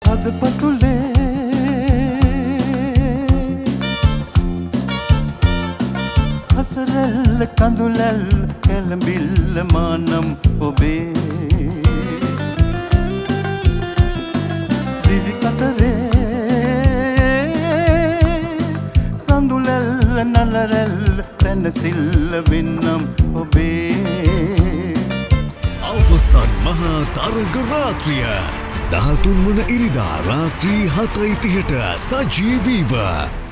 පතුලේ හසරැල්ල කඳුලැල් කැළඹිල්ල මානම් ඔබේ දිවි කතරේ කඳුලැල් නලරැල් තැනසිල්ල වෙන්නම් ඔබේ අවසන් මහා තරග රාත්‍රිය 13 වන ඉරිදා රාත්‍රී 7:30ට සජීවීව